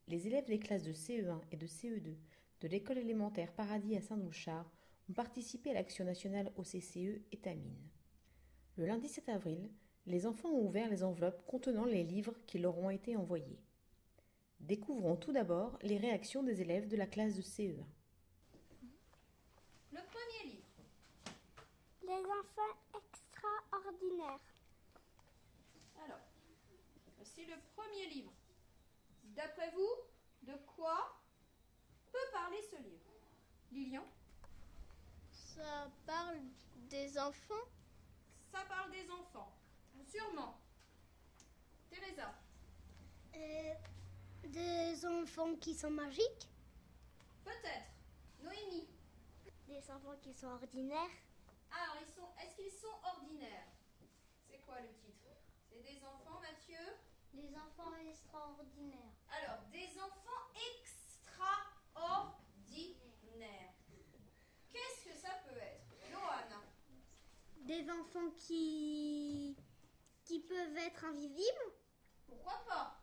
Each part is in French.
Les élèves des classes de CE1 et de CE2 de l'école élémentaire Paradis à Saint-Doulchard ont participé à l'action nationale OCCE Étamines. Le lundi 7 avril, les enfants ont ouvert les enveloppes contenant les livres qui leur ont été envoyés. Découvrons tout d'abord les réactions des élèves de la classe de CE1. Le premier livre. Les enfants extraordinaires. Alors, voici le premier livre. D'après vous, de quoi peut parler ce livre? Lilian? Ça parle des enfants? Ça parle des enfants. Sûrement. Teresa? Des enfants qui sont magiques? Peut-être. Noémie? Des enfants qui sont ordinaires? Alors, est-ce qu'ils sont ordinaires? C'est quoi le titre? C'est des enfants, Mathieu? Les enfants extraordinaires. Alors, des enfants extraordinaires. Qu'est-ce que ça peut être? Loana? Des enfants qui peuvent être invisibles? Pourquoi pas?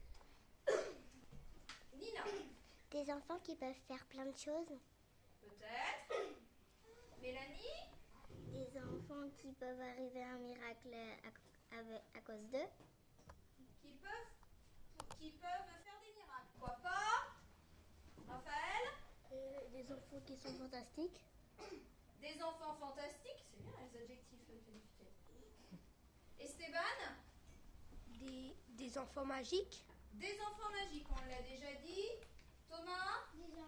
Nina? Des enfants qui peuvent faire plein de choses? Peut-être. Mélanie? Des enfants qui peuvent arriver à un miracle à cause d'eux? Qui peuvent faire des miracles. Pourquoi pas? Raphaël? Des enfants qui sont fantastiques? Des enfants fantastiques, c'est bien les adjectifs qualifiés. Esteban? Des enfants magiques? Des enfants magiques, on l'a déjà dit. Thomas?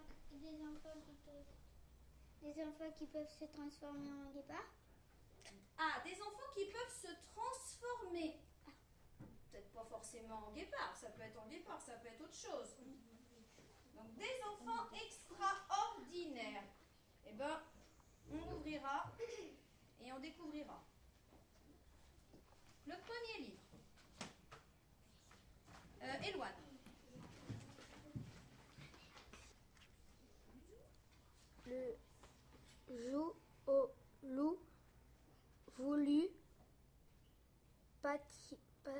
Des enfants qui peuvent se transformer en guépard? Ah, des enfants qui peuvent se transformer. Peut-être pas forcément en guépard, ça peut être en guépard, ça peut être autre chose. Donc des enfants extraordinaires. Eh bien, on ouvrira et on découvrira. Le premier livre. Éloigne. Le jour au loup voulu partir.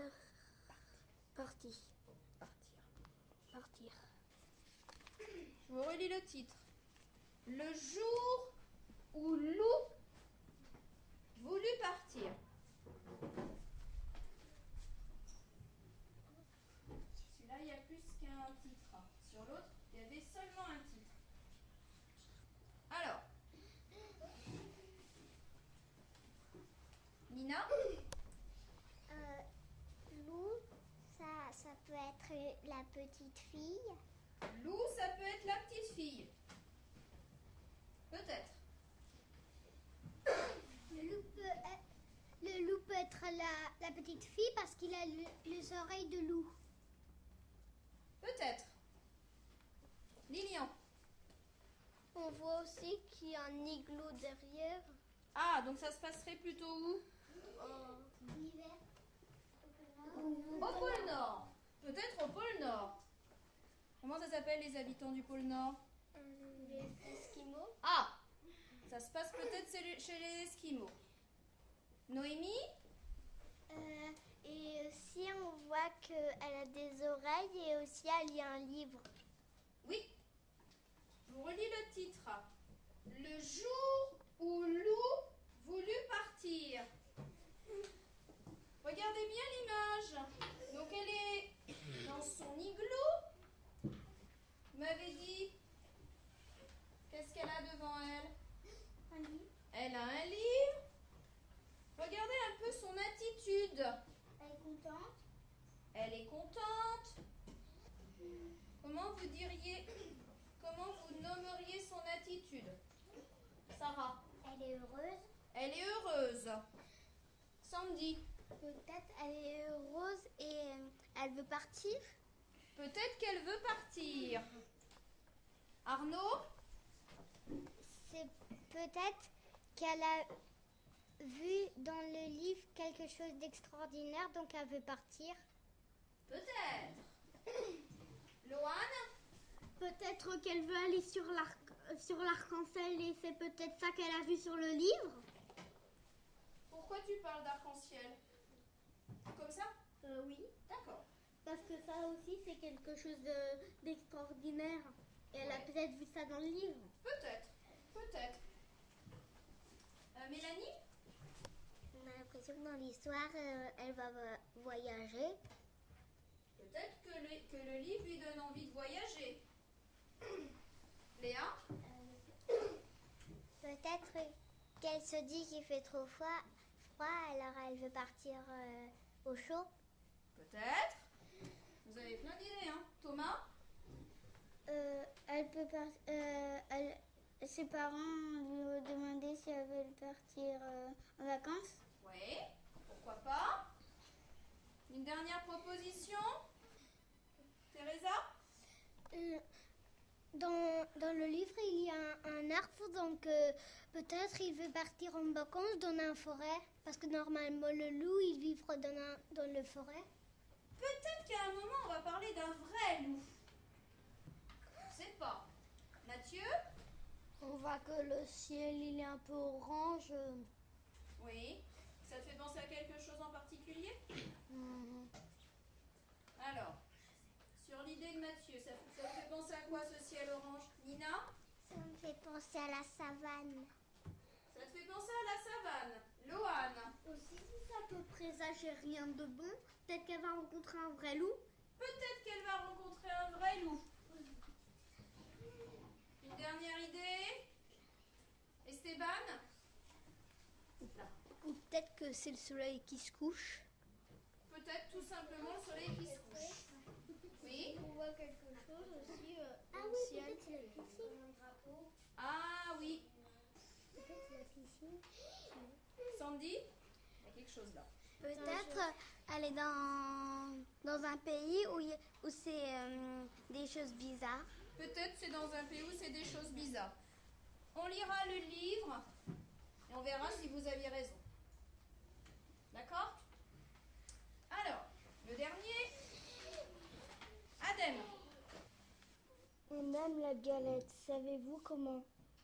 Je vous relis le titre. Le jour où loup voulut partir. Celui-là, il y a plus qu'un titre. Sur l'autre, il y avait seulement un titre. Alors, Nina? Loup, ça peut être la petite fille. Lou, ça peut être la petite fille. Peut-être. Le loup peut être la petite fille parce qu'il a les oreilles de loup. Peut-être. Lilian? On voit aussi qu'il y a un igloo derrière. Ah, donc ça se passerait plutôt où? L'hiver. Au pôle Nord. Peut-être au pôle Nord. Comment ça s'appelle les habitants du pôle Nord? Les Esquimaux. Ah, ça se passe peut-être chez les Esquimaux. Noémie? Et aussi on voit qu'elle a des oreilles et aussi elle lit un livre. Oui. Je vous relis le titre. Le jour où loup voulut partir. Regardez bien l'image. Donc elle est dans son igloo. Vous m'avez dit, qu'est-ce qu'elle a devant elle? Un livre. Elle a un livre. Regardez un peu son attitude. Elle est contente. Elle est contente. Comment vous nommeriez son attitude? Sarah? Elle est heureuse. Elle est heureuse. Sandy? Peut-être elle est heureuse et elle veut partir. Peut-être qu'elle veut partir. Arnaud? C'est peut-être qu'elle a vu dans le livre quelque chose d'extraordinaire, donc elle veut partir. Peut-être. Loane? Peut-être qu'elle veut aller sur l'arc-en-ciel et c'est peut-être ça qu'elle a vu sur le livre. Pourquoi tu parles d'arc-en-ciel? Comme ça? Oui. D'accord. Parce que ça aussi, c'est quelque chose d'extraordinaire. Et elle a peut-être vu ça dans le livre. Peut-être, peut-être. Mélanie? On a l'impression que dans l'histoire, elle va voyager. Peut-être que le livre lui donne envie de voyager. Léa? Peut-être qu'elle se dit qu'il fait trop froid, alors elle veut partir au chaud. Peut-être. Vous avez plein d'idées, hein. Thomas? Elle peut partir. Ses parents lui ont demandé si elle veut partir en vacances. Oui, pourquoi pas. Une dernière proposition? Teresa? Dans le livre, il y a un arbre, donc peut-être il veut partir en vacances dans la forêt. Parce que normalement, le loup, il vit dans la forêt. Peut-être qu'à un moment, on va parler d'un vrai loup. Je sais pas. Mathieu? On voit que le ciel, il est un peu orange. Oui. Ça te fait penser à quelque chose en particulier? Alors, sur l'idée de Mathieu, ça te fait penser à quoi ce ciel orange? Nina? Ça me fait penser à la savane. Ça te fait penser à la savane. Loane? Aussi, si ça peut présager rien de bon, peut-être qu'elle va rencontrer un vrai loup. Peut-être qu'elle va rencontrer un vrai loup. Une dernière idée? Esteban? Ou peut-être que c'est le soleil qui se couche. Peut-être tout simplement le soleil qui se couche. Oui? On voit quelque chose aussi Ah oui, peut-être c'est la piscine. Ah oui. Peut-être la piscine. Sandy? Il y a quelque chose là. Peut-être elle est dans un pays où c'est des choses bizarres. Peut-être c'est dans un pays où c'est des choses bizarres. On lira le livre et on verra si vous aviez raison. D'accord? Alors, le dernier. Adem. On aime la galette, savez-vous comment?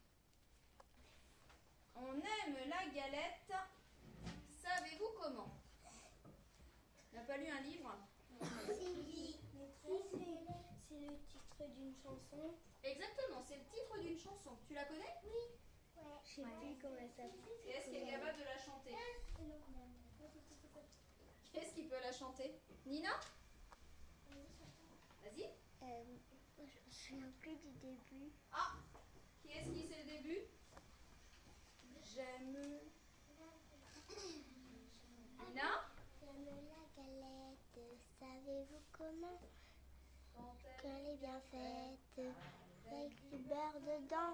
On aime la galette. Savez-vous comment? On n'a pas lu un livre? C'est le titre d'une chanson. Exactement, c'est le titre d'une chanson. Tu la connais? Je sais plus comment elle s'appelle. Et est-ce qu'elle est capable de la chanter? Qui est-ce qui peut la chanter? Nina? Vas-y. Je me souviens plus du début. Ah! Qui est-ce qui sait le début? J'aime. Nina? J'aime la galette, savez-vous comment? Quand elle est bien faite, avec du beurre dedans.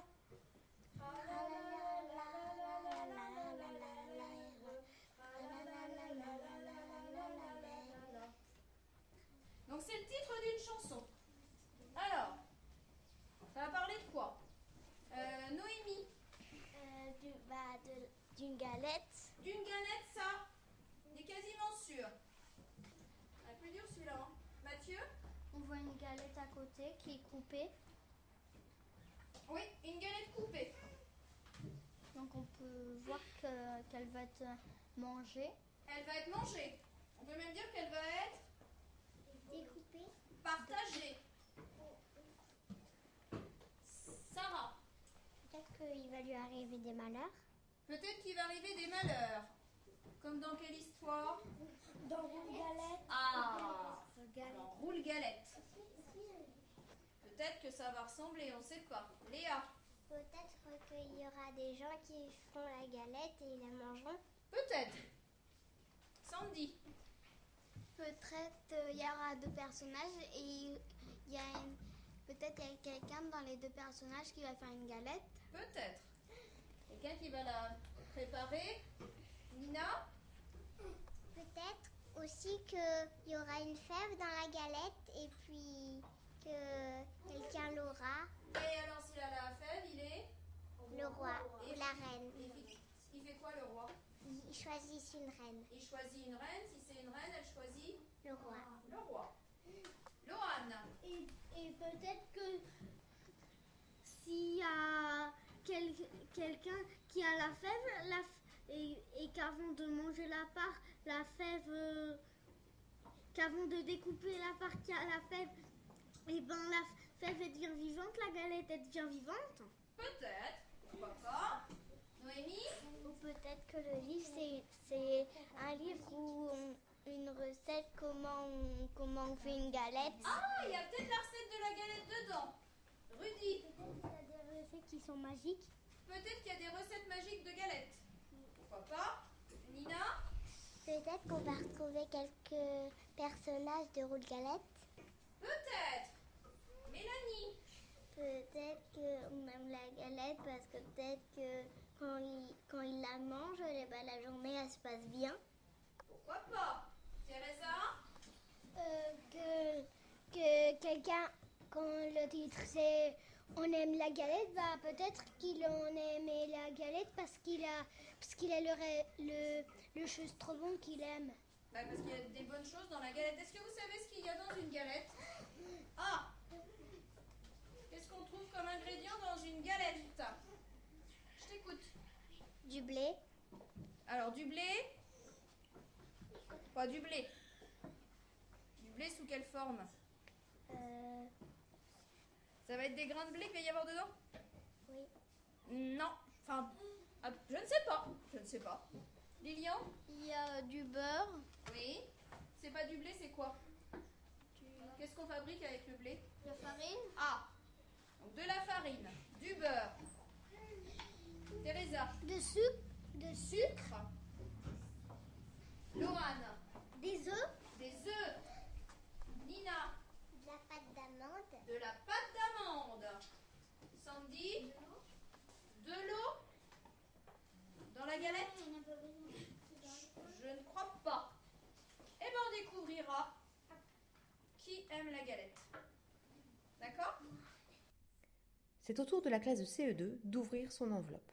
Donc c'est le titre d'une chanson. Alors, ça va parler de quoi? Noémie? D'une galette. D'une galette, ça? On est quasiment sûr. Un peu dur celui-là. Hein. Mathieu? On voit une galette à côté qui est coupée. Oui, une galette coupée. Donc on peut voir qu'elle va être mangée. Elle va être mangée. On peut même dire qu'elle va être Découpée. partagée. Sarah? Peut-être qu'il va lui arriver des malheurs. Peut-être qu'il va arriver des malheurs. Comme dans quelle histoire? Dans une galette. Ah, dans Roule Galette. Peut-être que ça va ressembler, on ne sait pas. Léa? Peut-être qu'il y aura des gens qui feront la galette et ils la mangeront. Peut-être. Sandy? Peut-être il y aura deux personnages et peut-être il y a quelqu'un dans les deux personnages qui va faire une galette. Peut-être. Quelqu'un qui va la préparer? Nina? Peut-être aussi qu'il y aura une fève dans la galette et puis que quelqu'un l'aura, Et alors s'il a la fève, il est? le roi ou la reine. Il fait quoi le roi? Ils choisissent une reine, Il choisit une reine. Si c'est une reine, elle choisit le roi. le roi. Loane? Et peut-être que s'il y a quelqu'un qui a la fève et qu'avant de manger la part, la fève qu'avant de découper la partie à la fève, et ben la fève elle devient vivante, la galette elle devient vivante? Peut-être, pourquoi pas. Noémie? Ou peut-être que le livre, c'est un livre où une recette, comment on fait une galette. Ah, il y a peut-être la recette de la galette dedans. Rudy? Peut-être qu'il y a des recettes qui sont magiques. Peut-être qu'il y a des recettes magiques de galettes. Pourquoi pas? Nina? Peut-être qu'on va retrouver quelques personnages de Roule Galette. Peut-être. Mélanie? Peut-être qu'on aime la galette parce que peut-être que quand il la mange, la journée elle se passe bien. Pourquoi pas? Teresa? Que quelqu'un, quand le titre c'est On aime la galette, bah peut-être qu'il en aimait la galette parce qu'il a le chose trop bon qu'il aime. Bah, parce qu'il y a des bonnes choses dans la galette. Est-ce que vous savez ce qu'il y a dans une galette? Ah! Qu'est-ce qu'on trouve comme ingrédient dans une galette? Je t'écoute. Du blé. Alors, du blé? Pas du blé. Du blé sous quelle forme? Ça va être des grains de blé qu'il va y avoir dedans? Oui. Non. Enfin, je ne sais pas. Je ne sais pas. Lilian? Il y a du beurre. Oui. C'est pas du blé, c'est quoi? Qu'est-ce qu'on fabrique avec le blé? La farine. Ah. Donc de la farine, du beurre. Teresa? De sucre. Loane? Des œufs. Des œufs. Nina? De la pâte d'amande. De la pâte d'amande. Sandy? De l'eau? Dans la galette? Je ne crois pas. Eh bien, on découvrira qui aime la galette. D'accord? C'est au tour de la classe de CE2 d'ouvrir son enveloppe.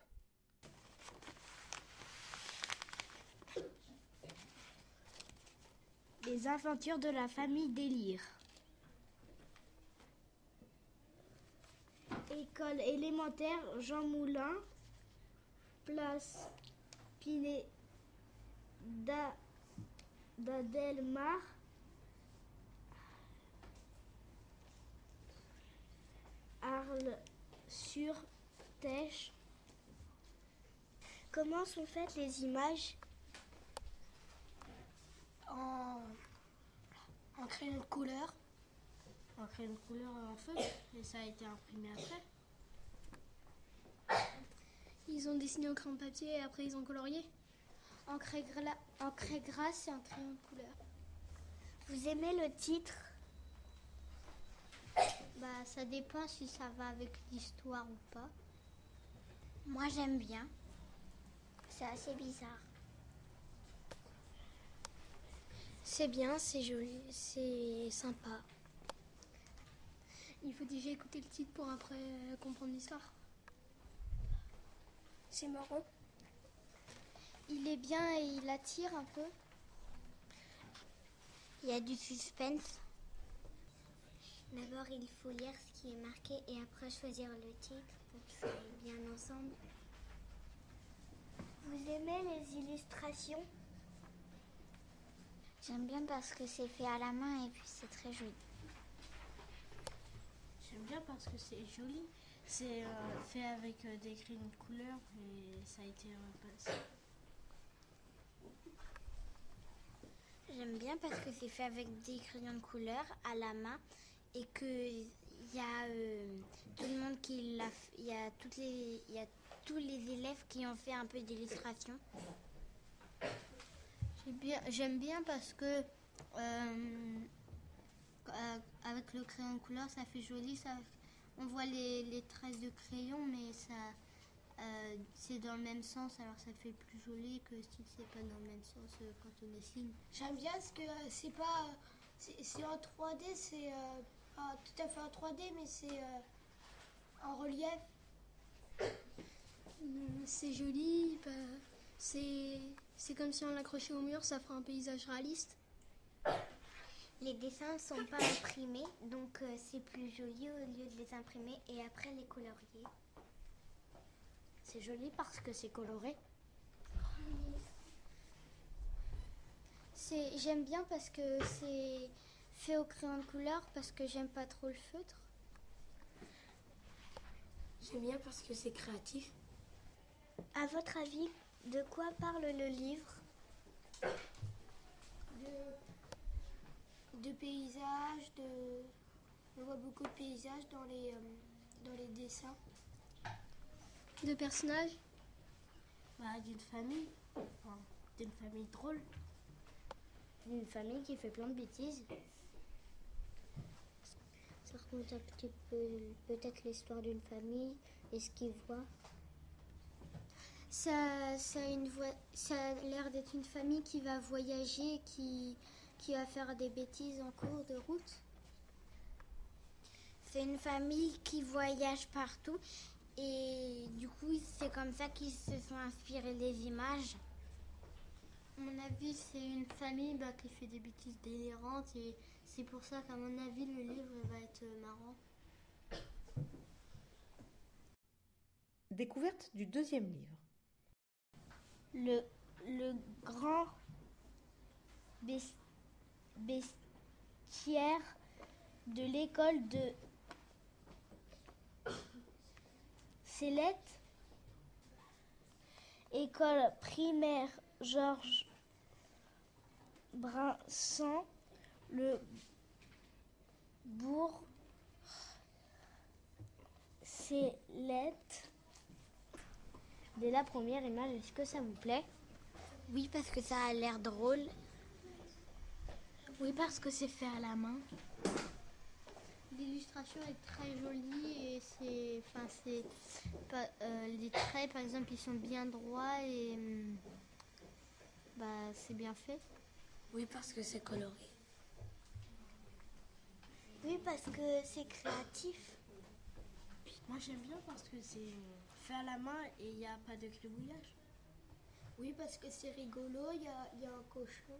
Les aventures de la famille Délire. École élémentaire Jean Moulin, place Pinet d'Adelmar, Arles-sur-Têche. Comment sont faites les images? En crayon de couleur. En crayon de couleur en feutre. Et ça a été imprimé après. Ils ont dessiné au crayon de papier et après ils ont colorié. En craie grasse et en crayon de couleur. Vous aimez le titre? Bah, ça dépend si ça va avec l'histoire ou pas. Moi j'aime bien. C'est assez bizarre. C'est bien, c'est joli, c'est sympa. Il faut déjà écouter le titre pour après comprendre l'histoire. C'est marrant. Il est bien et il attire un peu. Il y a du suspense. D'abord, il faut lire ce qui est marqué et après choisir le titre pour que ça aille bien ensemble. Vous aimez les illustrations? J'aime bien parce que c'est fait à la main et puis c'est très joli. J'aime bien parce que c'est joli. C'est fait avec des crayons de couleur et ça a été repassé. J'aime bien parce que c'est fait avec des crayons de couleur à la main et que il y a tout le monde qui l'a fait. Il y a tous les élèves qui ont fait un peu d'illustration. J'aime bien parce que avec le crayon de couleur, ça fait joli. On voit les traces de crayon, mais c'est dans le même sens, alors ça fait plus joli que si c'est pas dans le même sens quand on dessine. J'aime bien parce que c'est pas... C'est en 3D, c'est pas tout à fait en 3D, mais c'est en relief. C'est joli, c'est comme si on l'accrochait au mur, ça fera un paysage réaliste. Les dessins ne sont pas imprimés, donc c'est plus joli au lieu de les imprimer et après les colorier. C'est joli parce que c'est coloré. J'aime bien parce que c'est fait au crayon de couleur, parce que j'aime pas trop le feutre. J'aime bien parce que c'est créatif. À votre avis, de quoi parle le livre? De paysages, on voit beaucoup de paysages dans les dessins. De personnages? D'une famille, enfin, d'une famille drôle. D'une famille qui fait plein de bêtises. Ça raconte un petit peu peut-être l'histoire d'une famille et ce qu'ils voient. Ça a l'air d'être une famille qui va voyager, qui va faire des bêtises en cours de route. C'est une famille qui voyage partout et du coup c'est comme ça qu'ils se sont inspirés des images. À mon avis, c'est une famille qui fait des bêtises délirantes et c'est pour ça qu'à mon avis, le livre va être marrant. Découverte du deuxième livre. Le grand bestiaire de l'école de Célette, école primaire Georges Brinson, le bourg Célette. Dès la première image, est-ce que ça vous plaît? Oui, parce que ça a l'air drôle. Oui, parce que c'est fait à la main. L'illustration est très jolie et les traits, par exemple, ils sont bien droits et c'est bien fait. Oui, parce que c'est coloré. Oui, parce que c'est créatif. Moi, j'aime bien parce que c'est fait à la main et il n'y a pas de gribouillage. Oui, parce que c'est rigolo, il y a un cochon.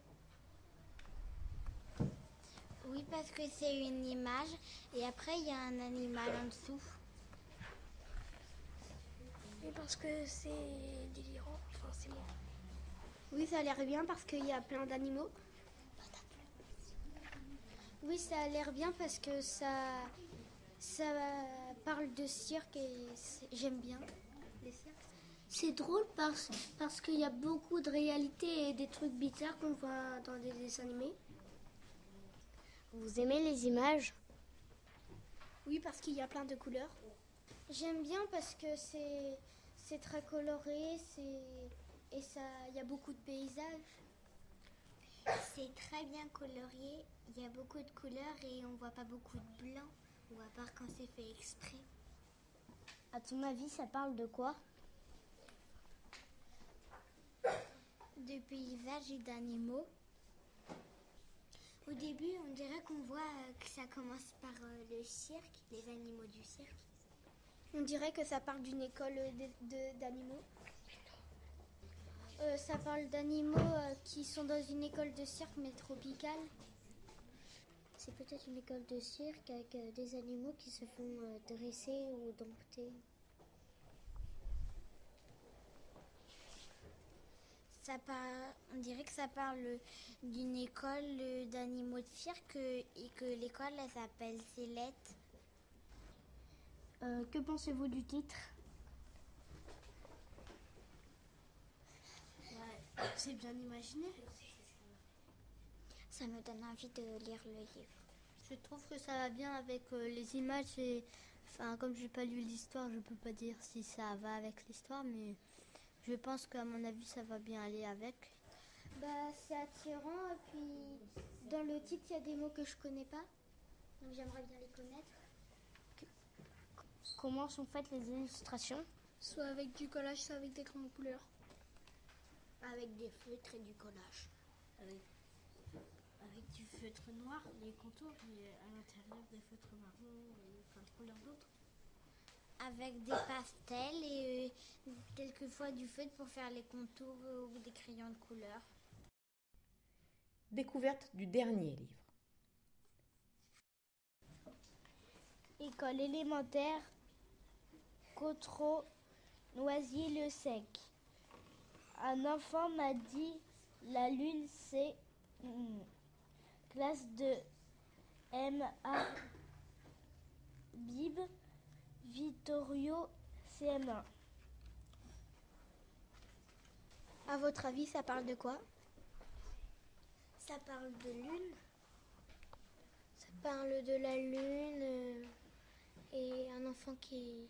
Oui, parce que c'est une image et après il y a un animal en dessous. Oui, parce que c'est délirant, enfin c'est bon. Oui, ça a l'air bien parce qu'il y a plein d'animaux. Oui, ça a l'air bien parce que ça parle de cirque et j'aime bien les cirques. C'est drôle parce qu'il y a beaucoup de réalité et des trucs bizarres qu'on voit dans des dessins animés. Vous aimez les images? Oui, parce qu'il y a plein de couleurs. J'aime bien parce que c'est très coloré et il y a beaucoup de paysages. C'est très bien colorié, il y a beaucoup de couleurs et on voit pas beaucoup de blanc, ou à part quand c'est fait exprès. À ton avis, ça parle de quoi? De paysages et d'animaux. Au début, on dirait qu'on voit que ça commence par le cirque, les animaux du cirque. On dirait que ça parle d'une école d'animaux. Ça parle d'animaux qui sont dans une école de cirque mais tropicale. C'est peut-être une école de cirque avec des animaux qui se font dresser ou dompter. On dirait que ça parle d'une école d'animaux de cirque et que l'école elle s'appelle Célette. Que pensez-vous du titre? C'est bien imaginé. Ça me donne envie de lire le livre. Je trouve que ça va bien avec les images et comme j'ai pas lu l'histoire, je peux pas dire si ça va avec l'histoire, mais je pense qu'à mon avis ça va bien aller avec. C'est attirant et puis dans le titre il y a des mots que je connais pas, donc j'aimerais bien les connaître. Comment sont faites les illustrations? Soit avec du collage, soit avec des crayons de couleur. Avec des feutres et du collage. Avec du feutre noir, les contours, et à l'intérieur des feutres marrons et plein de couleurs d'autres. Avec des pastels et quelquefois du feutre pour faire les contours ou des crayons de couleur. Découverte du dernier livre. École élémentaire Cotreau, Noisy-le-Sec. Un enfant m'a dit la lune c'est Classe de M.A. Bib, Vittorio, CM1. À votre avis, ça parle de quoi? Ça parle de lune. Ça parle de la lune et un enfant qui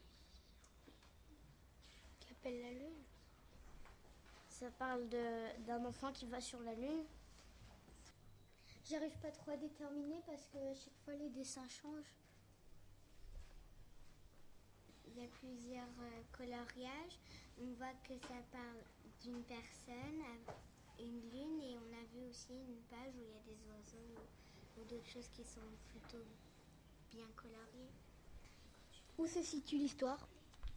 appelle la lune. Ça parle d'un enfant qui va sur la lune. J'arrive pas trop à déterminer parce que à chaque fois les dessins changent. Il y a plusieurs coloriages. On voit que ça parle d'une personne, une lune, et on a vu aussi une page où il y a des oiseaux ou d'autres choses qui sont plutôt bien coloriées. Où se situe l'histoire?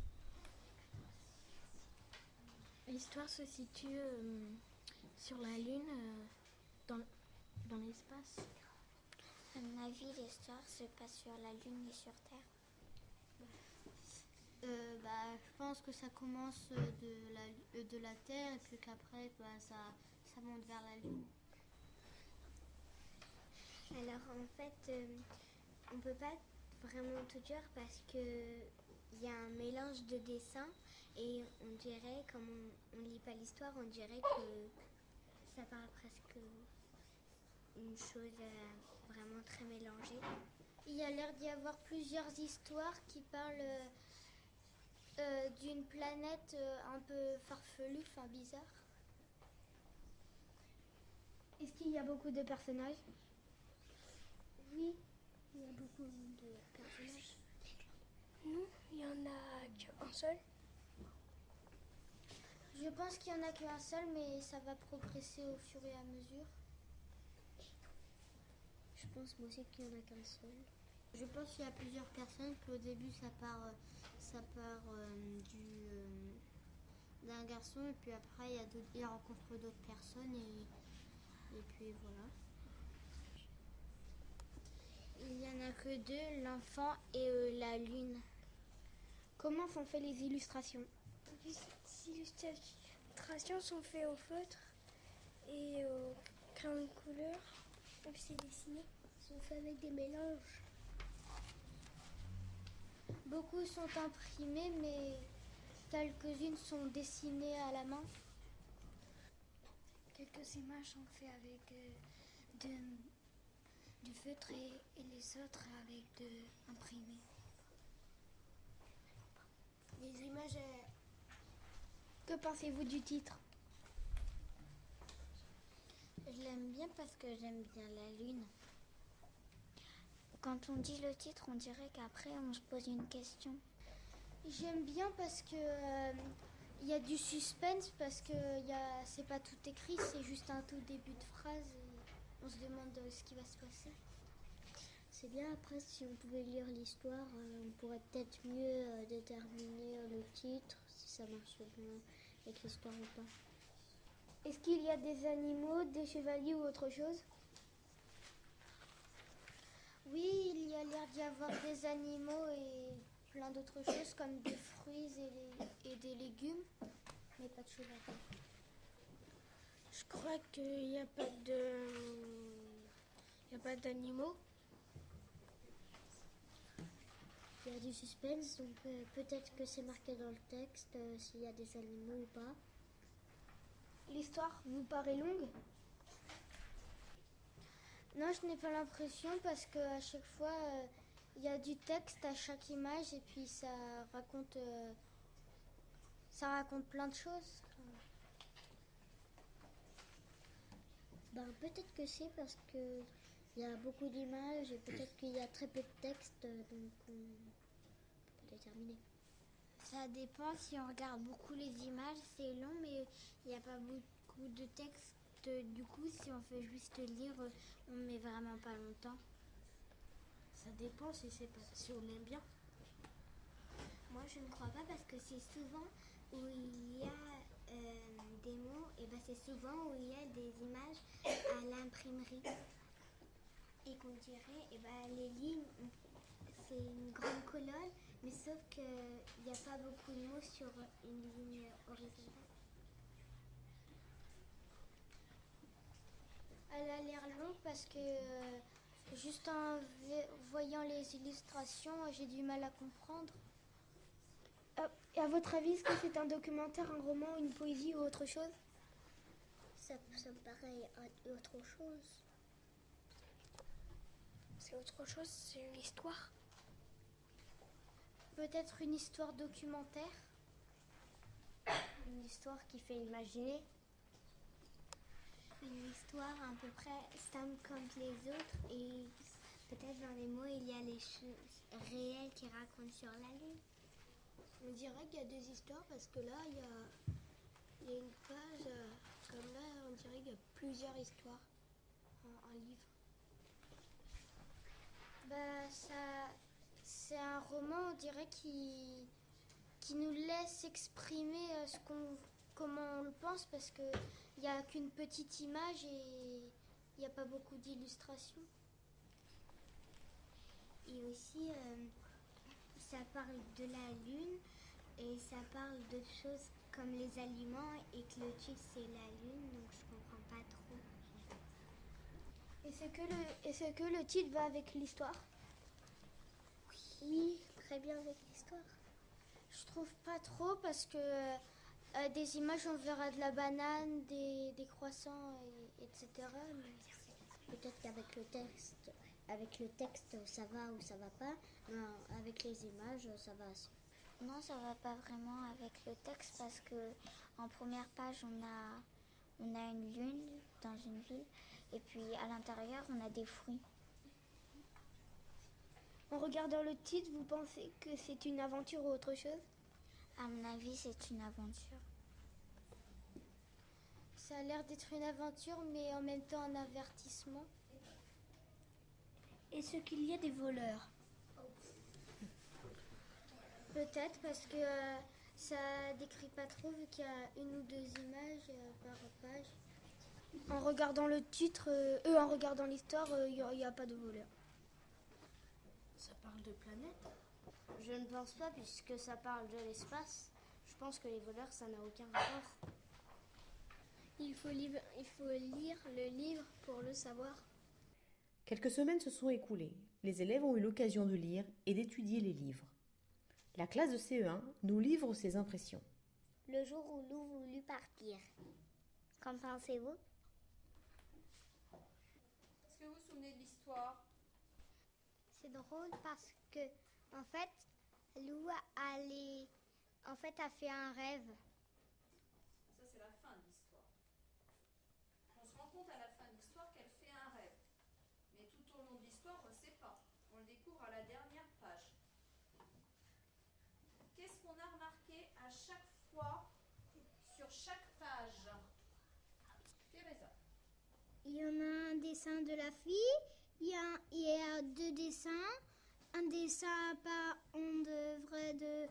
L'histoire se situe sur la lune, dans l'espace. À mon avis, l'histoire se passe sur la lune et sur Terre. Je pense que ça commence de la Terre et puis qu'après ça monte vers la Lune. Alors en fait, on peut pas vraiment tout dire parce que il y a un mélange de dessins et on dirait, comme on lit pas l'histoire, on dirait que ça parle presque une chose vraiment très mélangée. Il y a l'air d'y avoir plusieurs histoires qui parlent d'une planète un peu farfelue, enfin bizarre. Est-ce qu'il y a beaucoup de personnages? Oui, il y a beaucoup de personnages. Non, il y en a qu'un seul. Je pense qu'il y en a qu'un seul, mais ça va progresser au fur et à mesure. Je pense moi aussi qu'il y en a qu'un seul. Je pense qu'il y a plusieurs personnes, puis au début ça part d'un garçon, et puis après il rencontre d'autres personnes, et puis voilà. Il n'y en a que deux, l'enfant et la lune. Comment sont faites les illustrations? Les illustrations sont faites au feutre et au crayon de couleur. Et puis c'est dessiné. Ils sont faits avec des mélanges. Beaucoup sont imprimés, mais quelques-unes sont dessinées à la main. Quelques images sont faites avec du feutre et les autres avec de imprimé. Les images. Que pensez-vous du titre? Je l'aime bien parce que j'aime bien la lune. Quand on dit le titre, on dirait qu'après on se pose une question. J'aime bien parce que y a du suspense, parce que c'est pas tout écrit, c'est juste un tout début de phrase et on se demande ce qui va se passer. C'est bien, après si on pouvait lire l'histoire, on pourrait peut-être mieux déterminer le titre, si ça marche bien avec l'histoire ou pas. Est-ce qu'il y a des animaux, des chevaliers ou autre chose? Oui, il y a l'air d'y avoir des animaux et plein d'autres choses comme des fruits et des légumes, mais pas de chevaliers. Je crois qu'il n'y a pas d'animaux. Il y a du suspense, donc peut-être que c'est marqué dans le texte s'il y a des animaux ou pas. L'histoire vous paraît longue? Non, je n'ai pas l'impression parce qu'à chaque fois, il y a du texte à chaque image et puis ça raconte plein de choses. Peut-être que c'est parce qu'il y a beaucoup d'images et peut-être qu'il y a très peu de texte, donc on peut déterminer. Ça dépend, si on regarde beaucoup les images, c'est long, mais il n'y a pas beaucoup de texte. Du coup, si on fait juste lire, on ne met vraiment pas longtemps. Ça dépend si on aime bien. Moi, je ne crois pas parce que c'est souvent où il y a des mots, et c'est souvent où il y a des images à l'imprimerie. Et qu'on dirait, les lignes, c'est une grande colonne, mais sauf qu'il n'y a pas beaucoup de mots sur une ligne horizontale. Elle a l'air longue parce que juste en voyant les illustrations, j'ai du mal à comprendre. Et à votre avis, est-ce que c'est un documentaire, un roman, une poésie ou autre chose? Ça me paraît autre chose. C'est autre chose, c'est une histoire. Peut-être une histoire documentaire. Une histoire qui fait imaginer. Une histoire à peu près simple comme les autres et peut-être dans les mots il y a les choses réelles qui racontent sur la Lune. On dirait qu'il y a deux histoires parce que là, il y a une page, comme là, on dirait qu'il y a plusieurs histoires en livre. C'est un roman, on dirait, qui nous laisse exprimer comment on le pense parce qu'il n'y a qu'une petite image et il n'y a pas beaucoup d'illustrations. Et aussi, ça parle de la Lune et ça parle de choses comme les aliments et que le titre c'est la Lune, donc je comprends pas trop. Est-ce que le titre va avec l'histoire? Oui, très bien avec l'histoire. Je trouve pas trop parce que des images, on verra de la banane, des croissants, etc. Mais peut-être qu'avec le texte, ça va ou ça va pas. Non, avec les images, ça va. Non, ça va pas vraiment avec le texte parce que en première page, on a une lune dans une ville et puis à l'intérieur, on a des fruits. En regardant le titre, vous pensez que c'est une aventure ou autre chose? À mon avis, c'est une aventure. Ça a l'air d'être une aventure, mais en même temps un avertissement. Est-ce qu'il y a des voleurs? Peut-être parce que ça décrit pas trop vu qu'il y a une ou deux images par page. En regardant le titre, en regardant l'histoire, il n'y a pas de voleurs. Ça parle de planète? Je ne pense pas puisque ça parle de l'espace. Je pense que les voleurs, ça n'a aucun rapport. Il faut lire le livre pour le savoir. Quelques semaines se sont écoulées. Les élèves ont eu l'occasion de lire et d'étudier les livres. La classe de CE1 nous livre ses impressions. Le jour où Lou voulut partir. Qu'en pensez-vous? Est-ce que vous vous souvenez de l'histoire? C'est drôle parce que, en fait, Lou a fait un rêve. Ça, c'est la fin de l'histoire. On se rend compte à la fin de l'histoire qu'elle fait un rêve. Mais tout au long de l'histoire, on ne sait pas. On le découvre à la dernière page. Qu'est-ce qu'on a remarqué à chaque fois sur chaque page? Teresa. Il y en a un dessin de la fille, il y a deux dessins, un dessin par on devrait de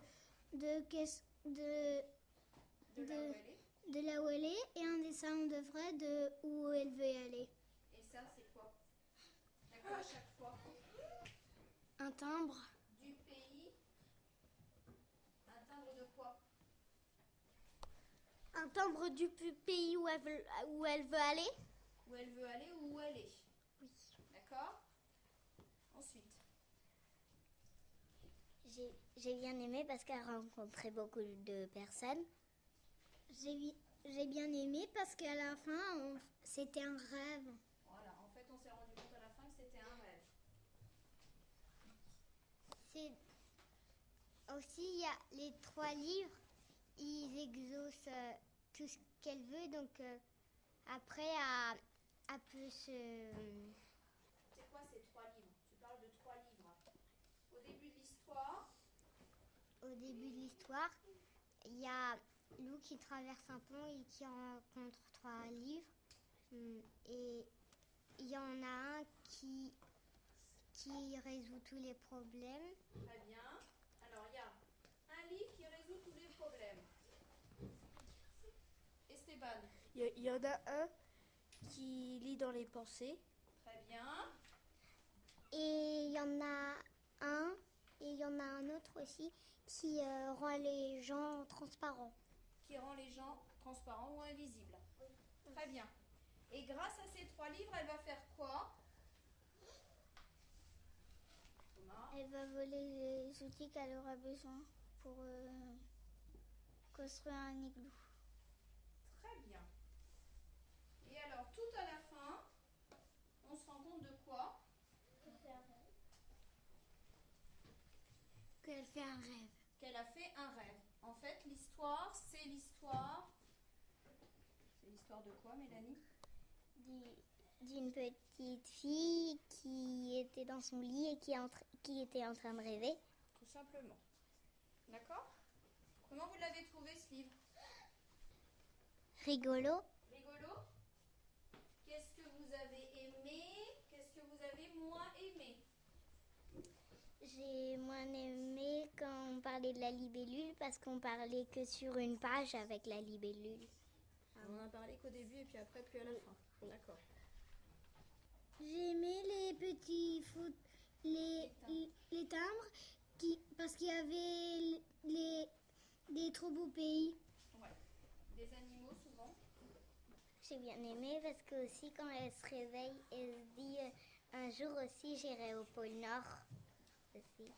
là où elle est et un dessin on devrait de où elle veut aller. Et ça, c'est quoi? Il y a quoi à chaque fois? Un timbre. Du pays. Un timbre de quoi? Un timbre du pays où elle veut aller. Où elle veut aller ou où elle est? Oui. D'accord? Ensuite. J'ai bien aimé parce qu'elle rencontrait beaucoup de personnes. J'ai bien aimé parce qu'à la fin, c'était un rêve. Voilà, en fait, on s'est rendu compte à la fin que c'était un rêve. Aussi, il y a les 3 livres, ils exaucent tout ce qu'elle veut, donc après, elle peut se... C'est quoi ces 3 livres? Tu parles de 3 livres. Au début de l'histoire. Au début de l'histoire, il y a Lou qui traverse un pont et qui rencontre 3 livres. Et il y en a un qui résout tous les problèmes. Très bien. Alors, il y a un livre qui résout tous les problèmes. Esteban. Il y en a un qui lit dans les pensées. Très bien. Et il y en a un autre aussi qui rend les gens transparents. Qui rend les gens transparents ou invisibles. Très bien. Et grâce à ces 3 livres, elle va faire quoi? Thomas? Elle va voler les outils qu'elle aura besoin pour construire un igloo. Très bien. Et alors, tout à la fin, on se rend compte de quoi? Qu'elle fait un rêve. Qu'elle a fait un rêve. En fait, l'histoire, c'est l'histoire... C'est l'histoire de quoi, Mélanie? D'une petite fille qui était dans son lit et qui était en train de rêver. Tout simplement. D'accord? Comment vous l'avez trouvé, ce livre? Rigolo. Rigolo? Qu'est-ce que vous avez aimé? Qu'est-ce que vous avez moins aimé? J'ai moins aimé quand on parlait de la libellule parce qu'on parlait que sur une page avec la libellule. On en a parlé qu'au début et puis après plus à la fin. D'accord. J'ai aimé les petits les timbres parce qu'il y avait des trop beaux pays. Ouais. Des animaux souvent. J'ai bien aimé parce que aussi quand elle se réveille, elle se dit un jour aussi j'irai au pôle Nord. Aussi.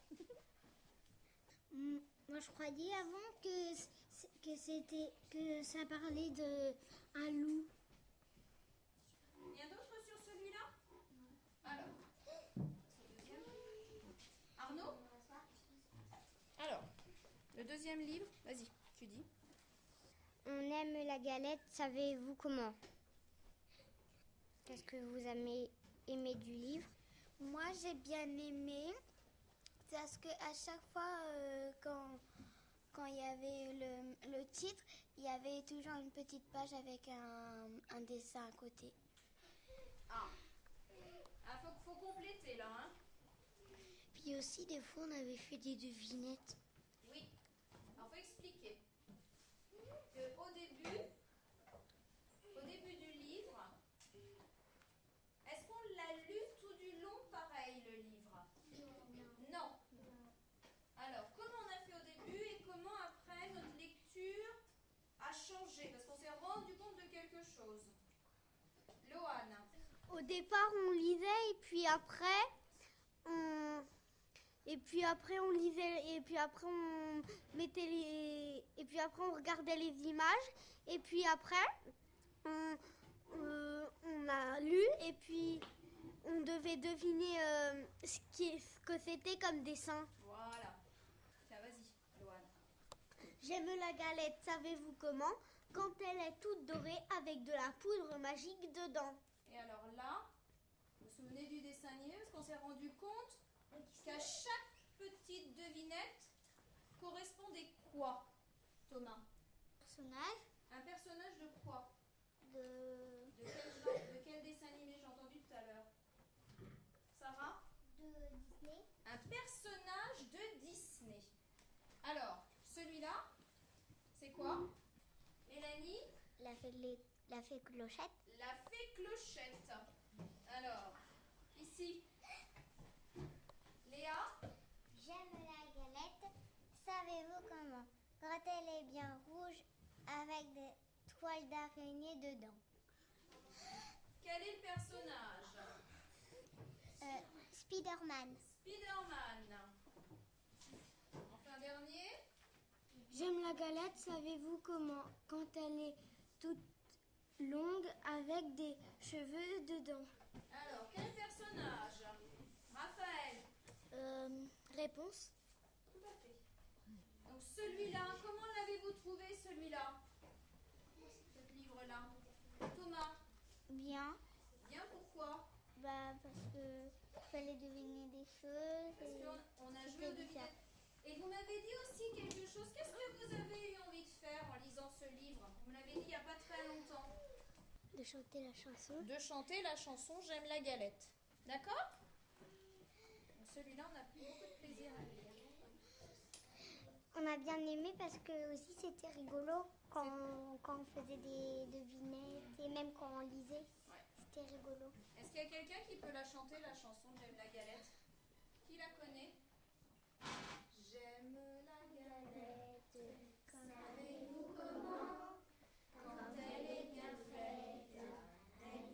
Moi, je croyais avant que ça parlait de un loup. Rien d'autre sur celui-là? Alors, le deuxième. Arnaud? Alors, le deuxième livre, vas-y, tu dis. On aime la galette, savez-vous comment? Qu'est-ce que vous avez aimé du livre? Moi, j'ai bien aimé parce que à chaque fois quand il y avait le titre, il y avait toujours une petite page avec un dessin à côté. Ah, faut compléter là, hein. Puis aussi, des fois, on avait fait des devinettes. Oui, alors faut expliquer que au début du livre, est-ce qu'on l'a lu tout du long pareil le livre? Non. Alors, comment on a fait au début et comment après notre lecture a changé? Parce qu'on s'est rendu compte de quelque chose. Loane. Au départ, on lisait et puis après, on lisait et puis après on mettait et puis après on regardait les images et puis après on a lu et puis on devait deviner ce que c'était comme dessin. Voilà. Tiens, vas-y, Loane. J'aime la galette, savez-vous comment? Quand elle est toute dorée avec de la poudre magique dedans. Et alors là, vous vous souvenez du dessin animé parce qu'on s'est rendu compte qu'à chaque petite devinette correspondait quoi, Thomas? Personnage Un personnage de quoi? de... De quel genre? De quel dessin animé j'ai entendu tout à l'heure? Sarah? de Disney. Un personnage de Disney. Alors, celui-là, c'est quoi? Mélanie? La fée Clochette. La fée Clochette. Alors, ici, Léa? J'aime la galette, savez-vous comment? Quand elle est bien rouge avec des toiles d'araignée dedans. Quel est le personnage? Spider-Man. Spider-Man. Enfin, dernier. J'aime la galette, savez-vous comment? Quand elle est toute longue avec des cheveux dedans. Alors, quel personnage? Raphaël. Réponse? Tout à fait. Donc celui-là, comment l'avez-vous trouvé celui-là? Ce livre-là. Thomas? Bien. Bien, pourquoi? Parce que fallait deviner des choses. Parce qu'on a joué aux devinettes. Et vous m'avez dit aussi quelque chose. Qu'est-ce que vous avez eu envie de faire en lisant ce livre? Vous me l'avez dit il n'y a pas très longtemps. De chanter la chanson. De chanter la chanson J'aime la galette. D'accord? Celui-là, on a pris beaucoup de plaisir à lire. On a bien aimé parce que aussi c'était rigolo quand on faisait des devinettes et même quand on lisait. Ouais. C'était rigolo. Est-ce qu'il y a quelqu'un qui peut la chanter, la chanson J'aime la galette? Qui la connaît? J'aime la galette, savez-vous comment? Quand elle est bien faite, elle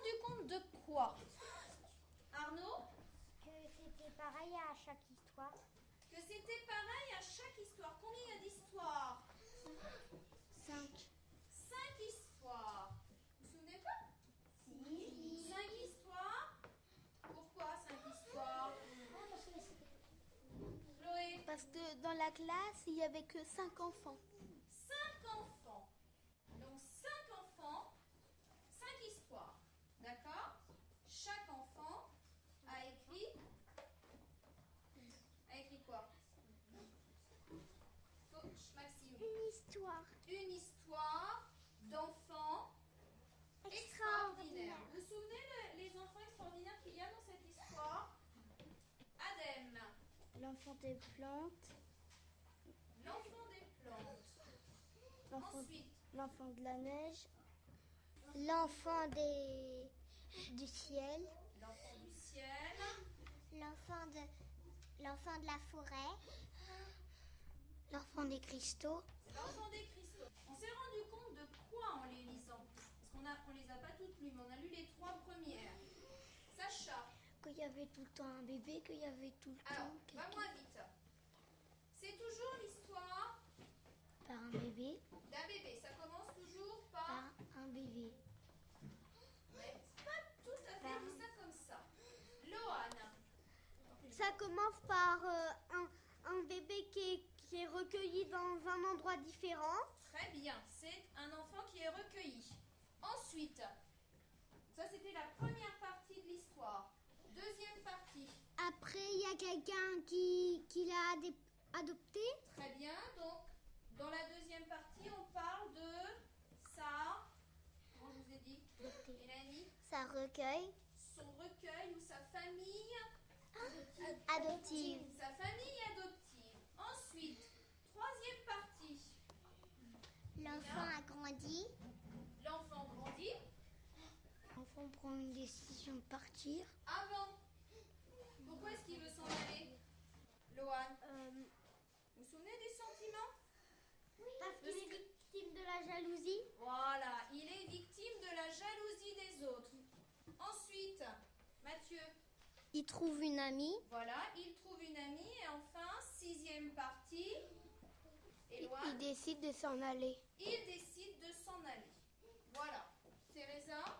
rendu compte de quoi? Arnaud? Que c'était pareil à chaque histoire. Que c'était pareil à chaque histoire. Combien il y a d'histoires? 5. 5 histoires. Vous vous souvenez pas? Si. 5 histoires? Pourquoi 5 histoires? Chloé? Parce que dans la classe, il n'y avait que 5 enfants. 5 enfants. Donc 5 enfants, 5 histoires. D'accord? Chaque enfant a écrit quoi? Coach Maxime. Une histoire. Une histoire d'enfants extraordinaires. Vous vous souvenez les enfants extraordinaires qu'il y a dans cette histoire? Adem. L'enfant des plantes. L'enfant des plantes. Ensuite. L'enfant de la neige. L'enfant du ciel. L'enfant du ciel. L'enfant de la forêt. L'enfant des cristaux. L'enfant des cristaux. On s'est rendu compte de quoi en les lisant? Parce qu'on les a pas toutes lues, mais on a lu les 3 premières. Sacha. Qu'il y avait tout le temps un bébé, qu'il y avait tout le Alors, temps va moins vite. C'est toujours l'histoire par un bébé. D'un bébé. Ça commence toujours par Un bébé. Mais c'est pas tout à fait dit ça comme ça. Loane. Ça commence par un bébé qui est recueilli dans un endroit différent. Très bien. C'est un enfant qui est recueilli. Ensuite, ça c'était la première partie de l'histoire. Deuxième partie. Après, il y a quelqu'un qui l'a adopté. Très bien. Donc, dans la deuxième partie, on parle de ça. Comment je vous ai dit? Mélanie? Ça recueille. Son recueil ou sa famille Adoptive. Sa famille adoptive. Ensuite, troisième partie. L'enfant a grandi. L'enfant grandit. L'enfant prend une décision de partir. Avant. Pourquoi est-ce qu'il veut s'en aller? Loane. Vous vous souvenez des sentiments? Parce qu'il est victime de la jalousie. Voilà, il est victime de la jalousie des autres. Ensuite, Mathieu. Il trouve une amie. Voilà, il trouve une amie. Et enfin, sixième partie. Éloigne. Il décide de s'en aller. Il décide de s'en aller. Voilà. Teresa.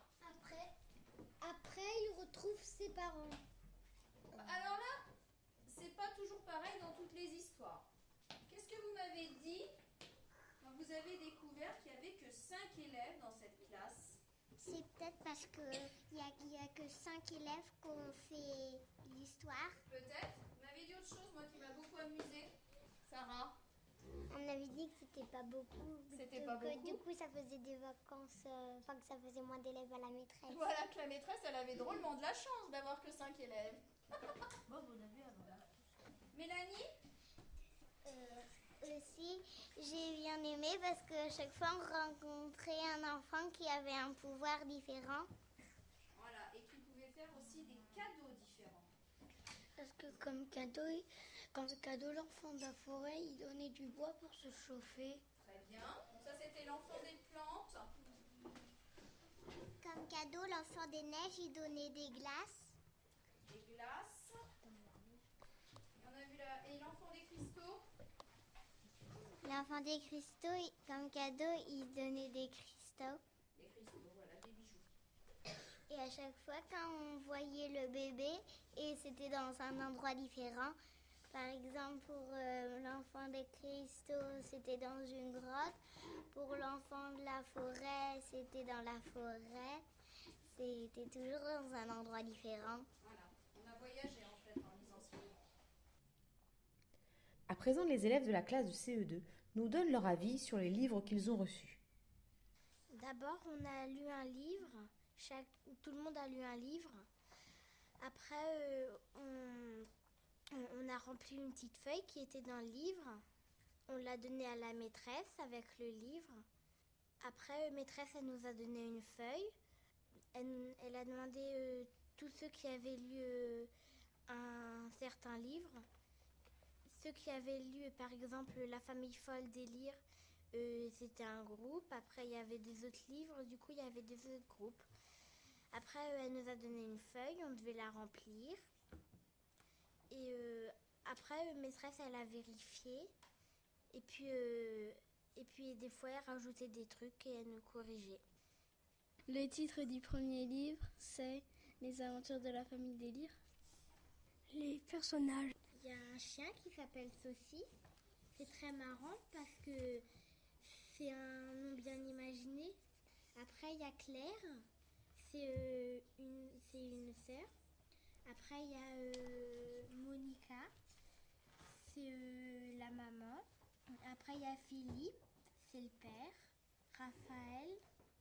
Après, il retrouve ses parents. Alors là, c'est pas toujours pareil dans toutes les histoires. Qu'est-ce que vous m'avez dit quand vous avez découvert qu'il n'y avait que 5 élèves dans cette classe? C'est peut-être parce qu'il n'y a que 5 élèves qu'on fait l'histoire. Peut-être. Vous m'avez dit autre chose, moi, qui m'a beaucoup amusée. Sarah. On avait dit que c'était pas beaucoup. C'était pas beaucoup. Du coup, ça faisait des vacances, enfin que ça faisait moins d'élèves à la maîtresse. Voilà, que la maîtresse, elle avait drôlement de la chance d'avoir que 5 élèves. Mélanie? Aussi, j'ai bien aimé parce que chaque fois on rencontrait un enfant qui avait un pouvoir différent. Voilà, et qui pouvait faire aussi des cadeaux différents. Parce que comme cadeau, l'enfant de la forêt, il donnait du bois pour se chauffer. Très bien. Donc ça, c'était l'enfant des plantes. Comme cadeau, l'enfant des neiges, il donnait des glaces. Des glaces. Et on a vu et l'enfant des cristaux. L'enfant des cristaux, comme cadeau, il donnait des cristaux. Des cristaux, voilà, des bijoux. Et à chaque fois, quand on voyait le bébé, et c'était dans un endroit différent, par exemple, pour l'enfant des cristaux, c'était dans une grotte. Pour l'enfant de la forêt, c'était dans la forêt. C'était toujours dans un endroit différent. Voilà, on a voyagé en fait en lisant ce livre. À présent, les élèves de la classe de CE2 nous donnent leur avis sur les livres qu'ils ont reçus. D'abord, on a lu un livre. Tout le monde a lu un livre. Après, on a rempli une petite feuille qui était dans le livre. On l'a donnée à la maîtresse avec le livre. Après, maîtresse, elle nous a donné une feuille. Elle a demandé tous ceux qui avaient lu un certain livre. Ceux qui avaient lu, par exemple, La famille folle d'Élire, c'était un groupe. Après, il y avait des autres livres. Du coup, il y avait des autres groupes. Après, elle nous a donné une feuille, on devait la remplir. Et après, maîtresse, elle a vérifié. Et puis des fois, elle rajoutait des trucs et elle nous corrigeait. Le titre du premier livre, c'est Les aventures de la famille Délire. Les personnages. Il y a un chien qui s'appelle Saucisse. C'est très marrant parce que c'est un nom bien imaginé. Après, il y a Claire. C'est une sœur. Après, il y a Monica. C'est la maman. Après, il y a Philippe. C'est le père. Raphaël.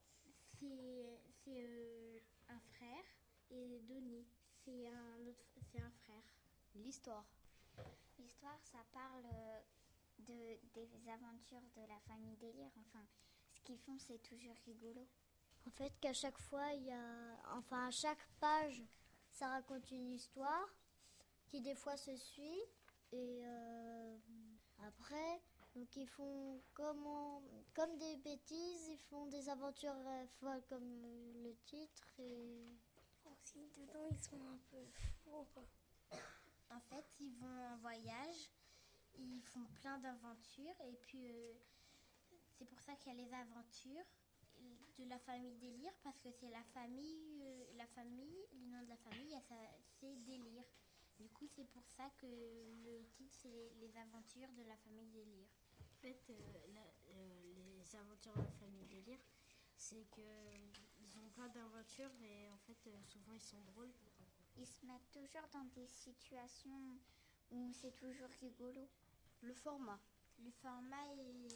C'est un frère. Et Denis. C'est un frère. L'histoire. L'histoire, ça parle des aventures de la famille Délire. Enfin, ce qu'ils font, c'est toujours rigolo. En fait, qu'à chaque fois, à chaque page, ça raconte une histoire qui des fois se suit. Et après, donc ils font comme des bêtises, ils font des aventures folles comme le titre. Et Aussi, dedans, ils sont un peu fous, quoi. En fait, ils vont en voyage, ils font plein d'aventures et puis c'est pour ça qu'il y a les aventures de la famille Délire parce que c'est la famille, le nom de la famille, c'est Délire. Du coup, c'est pour ça que le titre, c'est les aventures de la famille Délire. En fait, les aventures de la famille Délire, c'est qu'ils ont plein d'aventures et en fait, souvent, ils sont drôles. Ils se mettent toujours dans des situations où c'est toujours rigolo. Le format. Le format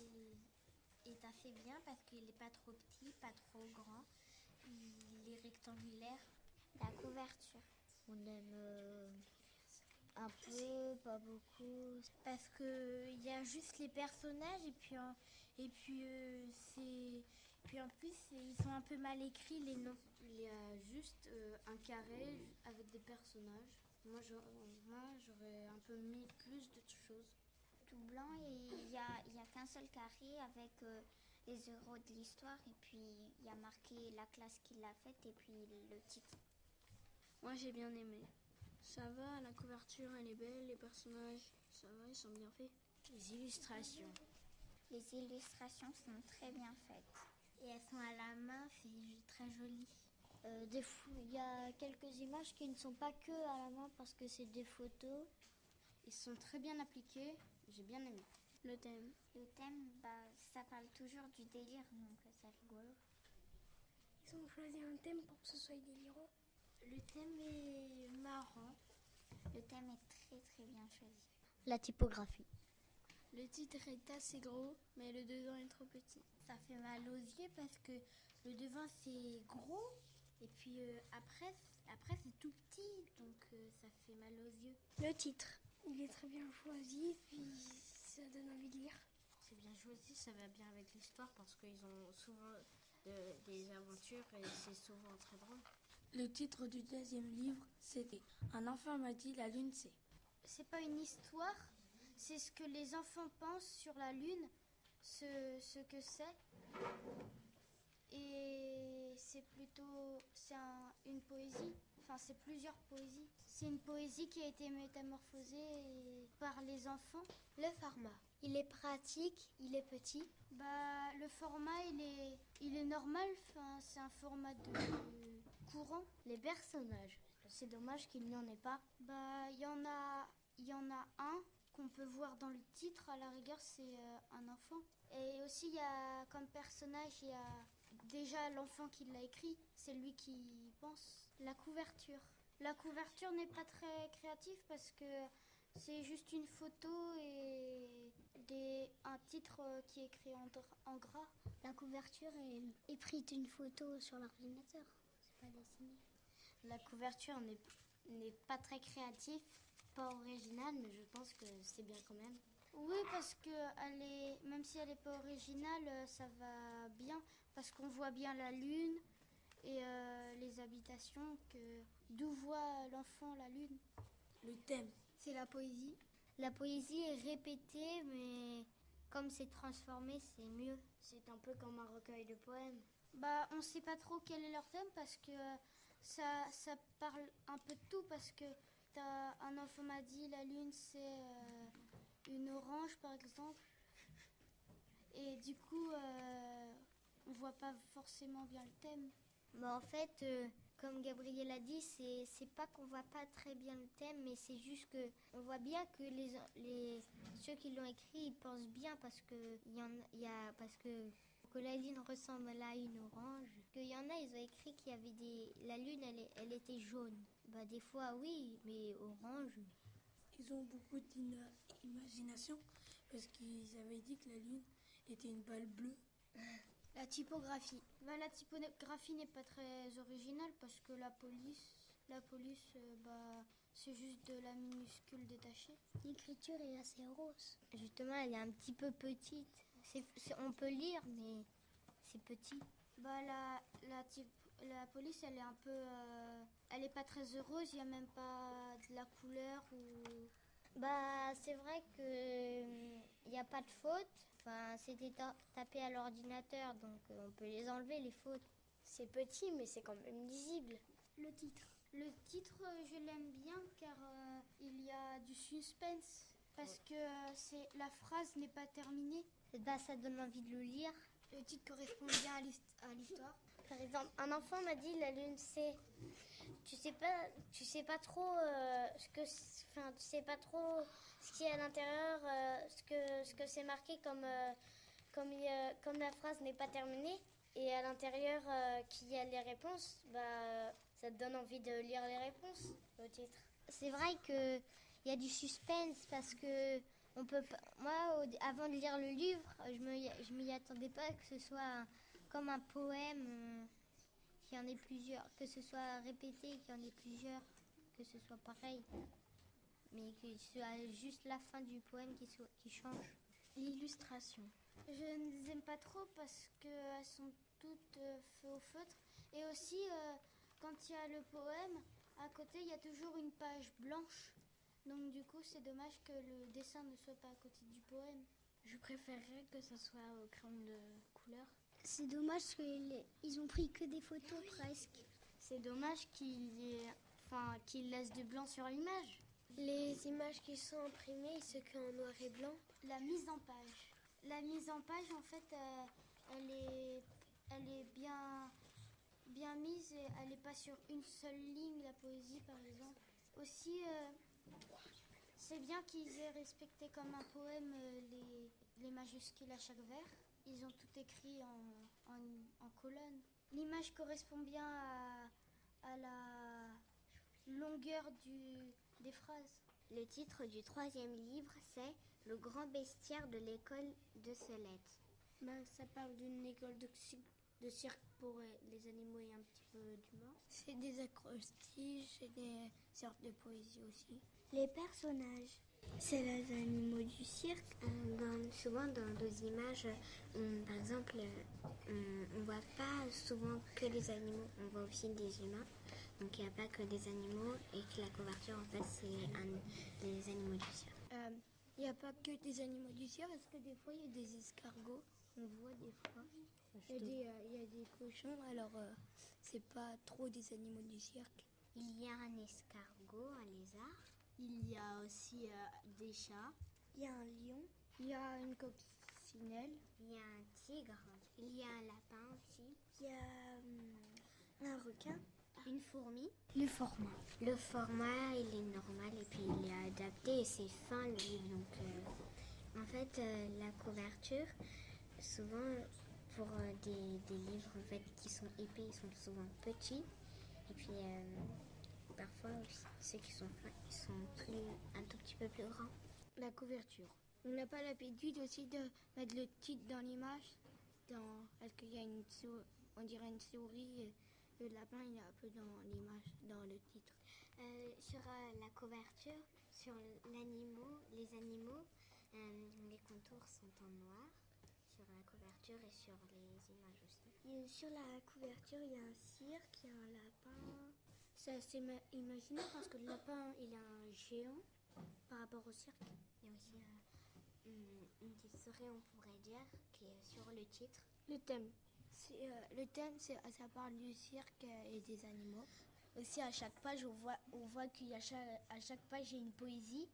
est assez bien parce qu'il n'est pas trop petit, pas trop grand. Il est rectangulaire. La couverture. on aime un peu, pas beaucoup. Parce qu'il y a juste les personnages et puis en plus ils sont un peu mal écrits les noms. Il y a juste un carré avec des personnages. Moi, j'aurais un peu mis plus de choses. Tout blanc et il y a qu'un seul carré avec les euros de l'histoire et puis il y a marqué la classe qui l'a faite et puis le titre. Moi, j'ai bien aimé. Ça va, la couverture, elle est belle, les personnages, ça va, ils sont bien faits. Les illustrations. Les illustrations sont très bien faites. Et elles sont à la main, c'est très joli. Il y a quelques images qui ne sont pas que à la main parce que c'est des photos. Ils sont très bien appliqués, j'ai bien aimé. Le thème. Le thème, ça parle toujours du délire, donc c'est rigolo. Ils ont choisi un thème pour que ce soit délirant. Le thème est marrant. Le thème est très très bien choisi. La typographie. Le titre est assez gros, mais le devant est trop petit. Ça fait mal aux yeux parce que le devant c'est gros et puis après c'est tout petit, donc ça fait mal aux yeux. Le titre, il est très bien choisi, puis ça donne envie de lire. C'est bien choisi, ça va bien avec l'histoire parce qu'ils ont souvent des aventures et c'est souvent très drôle. Le titre du deuxième livre, c'était « Un enfant m'a dit la lune c'est ». C'est pas une histoire, c'est ce que les enfants pensent sur la lune, ce que c'est. Et c'est une poésie, enfin c'est plusieurs poésies. C'est une poésie qui a été métamorphosée par les enfants. Le format. Il est pratique, il est petit. Le format il est normal, enfin c'est un format de courant. Les personnages. C'est dommage qu'il n'y en ait pas. Il y en a un qu'on peut voir dans le titre, à la rigueur c'est un enfant. Et aussi il y a comme personnage, il y a déjà l'enfant qui l'a écrit, c'est lui qui pense. La couverture. La couverture n'est pas très créative parce que c'est juste une photo et un titre qui est écrit en gras. La couverture est prise d'une photo sur l'ordinateur, c'est pas dessiné. La couverture n'est pas très créative, pas originale, mais je pense que c'est bien quand même. Oui, parce que même si elle n'est pas originale, ça va bien, parce qu'on voit bien la lune et les habitations, d'où voit l'enfant la lune. Le thème. C'est la poésie. La poésie est répétée, mais comme c'est transformé, c'est mieux. C'est un peu comme un recueil de poèmes. On ne sait pas trop quel est leur thème, parce que ça parle un peu de tout parce que un enfant m'a dit la lune c'est une orange par exemple. Et du coup, on voit pas forcément bien le thème. En fait, comme Gabriel a dit, c'est pas qu'on voit pas très bien le thème, mais c'est juste que on voit bien que ceux qui l'ont écrit, ils pensent bien parce que que la lune ressemble à une orange. Qu'il y en a, ils ont écrit qu'il y avait la lune, elle était jaune. Des fois oui, mais orange. Ils ont beaucoup d'imagination parce qu'ils avaient dit que la lune était une balle bleue. La typographie. La typographie n'est pas très originale parce que la police, c'est juste de la minuscule détachée. L'écriture est assez rose. Justement, elle est un petit peu petite. On peut lire, mais c'est petit. La police, elle est un peu... elle est pas très heureuse, il n'y a même pas de la couleur ou... C'est vrai qu'il n'y a pas de faute. C'était tapé à l'ordinateur, donc on peut les enlever, les fautes. C'est petit, mais c'est quand même lisible. Le titre, je l'aime bien car il y a du suspense. Parce que la phrase n'est pas terminée. Ça donne envie de le lire. Le titre correspond bien à l'histoire. Par exemple, un enfant m'a dit la lune c'est... Tu sais pas trop tu sais pas trop ce qu'il y a à l'intérieur, ce que c'est marqué comme la phrase n'est pas terminée et à l'intérieur qu'il y a les réponses, ça te donne envie de lire les réponses au titre. C'est vrai que il y a du suspense parce que on peut pas, moi avant de lire le livre, je m'y attendais pas que ce soit comme un poème. Qu'il y en ait plusieurs, que ce soit répété, qu'il y en ait plusieurs, que ce soit pareil, mais que ce soit juste la fin du poème qui change. L'illustration. Je ne les aime pas trop parce qu'elles sont toutes faites au feutre. Et aussi, quand il y a le poème, à côté, il y a toujours une page blanche. Donc du coup, c'est dommage que le dessin ne soit pas à côté du poème. Je préférerais que ça soit au crayon de couleur. C'est dommage qu'ils ont pris que des photos presque. C'est dommage qu'ils laissent du blanc sur l'image. Les images qui sont imprimées, ils se créent en noir et blanc. La mise en page. La mise en page, en fait, elle est bien mise et elle n'est pas sur une seule ligne, la poésie par exemple. Aussi, c'est bien qu'ils aient respecté comme un poème les majuscules à chaque vers. Ils ont tout écrit en colonne. L'image correspond bien à la longueur des phrases. Le titre du 3e livre, c'est « Le grand bestiaire de l'école de Celette ». Ça parle d'une école de cirque pour les animaux et un petit peu d'humain. C'est des acrostiches, c'est des sortes de poésie aussi. Les personnages, c'est les animaux du cirque. Souvent dans nos images, par exemple, on ne voit pas souvent que les animaux, on voit aussi des humains. Donc il n'y a pas que des animaux et que la couverture, en fait, c'est des animaux du cirque. Il n'y a pas que des animaux du cirque parce que des fois, il y a des escargots. On voit des fois. Il y a des cochons, alors c'est pas trop des animaux du cirque. Il y a un escargot, un lézard. Il y a aussi des chats. Il y a un lion. Il y a une coccinelle. Il y a un tigre. Il y a un lapin aussi. Il y a un requin. Une fourmi. Le format. Le format, il est normal et puis il est adapté et c'est fin le livre. Donc, en fait, la couverture, souvent pour des livres en fait, qui sont épais, ils sont souvent petits. Et puis parfois aussi, ceux qui sont fins, ils sont un tout petit peu plus grands. La couverture. On n'a pas l'habitude aussi de mettre le titre dans l'image. Parce qu'il y a on dirait une souris. Et le lapin, il est un peu dans l'image, dans le titre. Sur la couverture, sur les animaux, les contours sont en noir. Sur la couverture et sur les images aussi. Sur la couverture, il y a un cirque, il y a un lapin. C'est assez imaginaire parce que le lapin, il est un géant par rapport au cirque. Il y a aussi une petite souris, on pourrait dire, qui est sur le titre. Le thème. Ça parle du cirque et des animaux. Aussi, à chaque page, on voit qu'il y a à chaque page, il y a une poésie.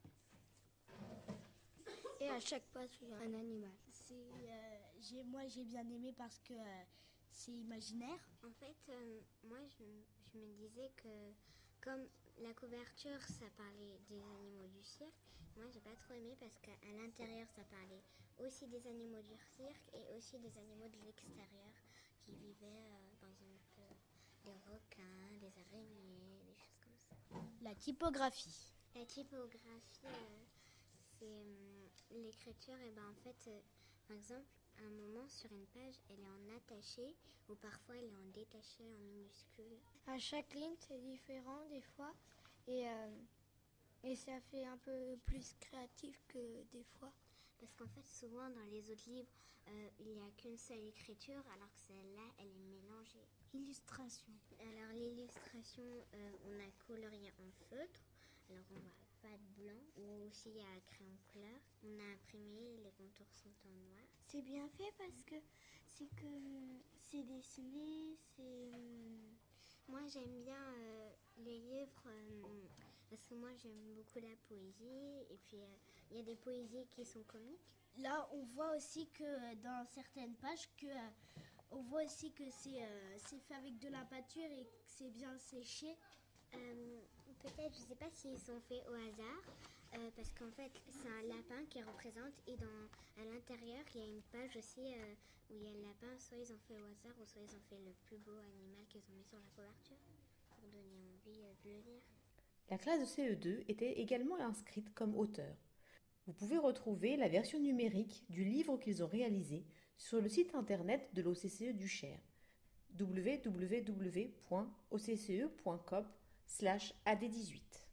Et à chaque page, il y a un animal. Moi, j'ai bien aimé parce que c'est imaginaire. En fait, moi, je me disais que comme la couverture, ça parlait des animaux du cirque, moi, j'ai pas trop aimé parce qu'à l'intérieur, ça parlait aussi des animaux du cirque et aussi des animaux de l'extérieur qui vivaient, par exemple, des requins, des araignées, des choses comme ça. La typographie. La typographie, c'est l'écriture, et ben en fait, par exemple, à un moment sur une page, elle est en attaché ou parfois elle est en détaché, en minuscule. À chaque ligne, c'est différent des fois et ça fait un peu plus créatif que des fois. Parce qu'en fait, souvent dans les autres livres, il n'y a qu'une seule écriture, alors que celle-là, elle est mélangée. Illustration. Alors l'illustration, on a colorié en feutre, alors on voit pas de blanc, ou aussi il y a crayon couleur. On a imprimé, les contours sont en noir. C'est bien fait parce que c'est dessiné, Moi j'aime bien les livres parce que moi j'aime beaucoup la poésie et puis il y a des poésies qui sont comiques. Là, on voit aussi que dans certaines pages, on voit aussi que c'est fait avec de la peinture et que c'est bien séché. Peut-être, je ne sais pas s'ils sont faits au hasard, parce qu'en fait, c'est un lapin qui représente, et à l'intérieur, il y a une page aussi où il y a le lapin, soit ils ont fait au hasard, ou soit ils ont fait le plus beau animal qu'ils ont mis sur la couverture, pour donner envie de le lire. La classe de CE2 était également inscrite comme auteur. Vous pouvez retrouver la version numérique du livre qu'ils ont réalisé sur le site internet de l'OCCE du Cher, www.occe.coop/ad18.